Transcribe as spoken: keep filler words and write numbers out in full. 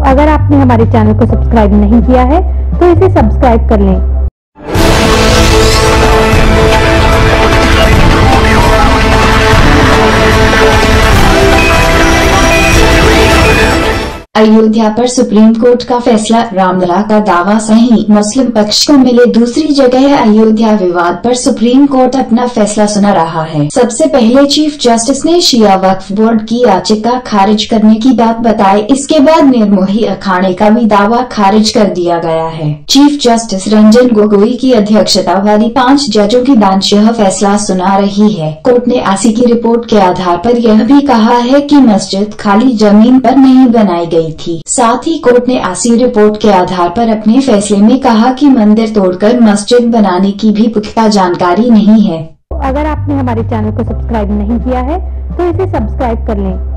अगर आपने हमारे चैनल को सब्सक्राइब नहीं किया है तो इसे सब्सक्राइब कर लें। अयोध्या पर सुप्रीम कोर्ट का फैसला, रामलला का दावा सही, मुस्लिम पक्ष को मिले दूसरी जगह। अयोध्या विवाद पर सुप्रीम कोर्ट अपना फैसला सुना रहा है। सबसे पहले चीफ जस्टिस ने शिया वक्फ बोर्ड की याचिका खारिज करने की बात बताई। इसके बाद निर्मोही अखाड़े का भी दावा खारिज कर दिया गया है। चीफ जस्टिस रंजन गोगोई की अध्यक्षता वाली पांच जजों की बेंच यह फैसला सुना रही है। कोर्ट ने आसी की रिपोर्ट के आधार पर यह भी कहा है कि मस्जिद खाली जमीन पर नहीं बनाई गई थी। साथ ही कोर्ट ने आसी रिपोर्ट के आधार पर अपने फैसले में कहा कि मंदिर तोड़कर मस्जिद बनाने की भी पुख्ता जानकारी नहीं है। अगर आपने हमारे चैनल को सब्सक्राइब नहीं किया है तो इसे सब्सक्राइब कर लें।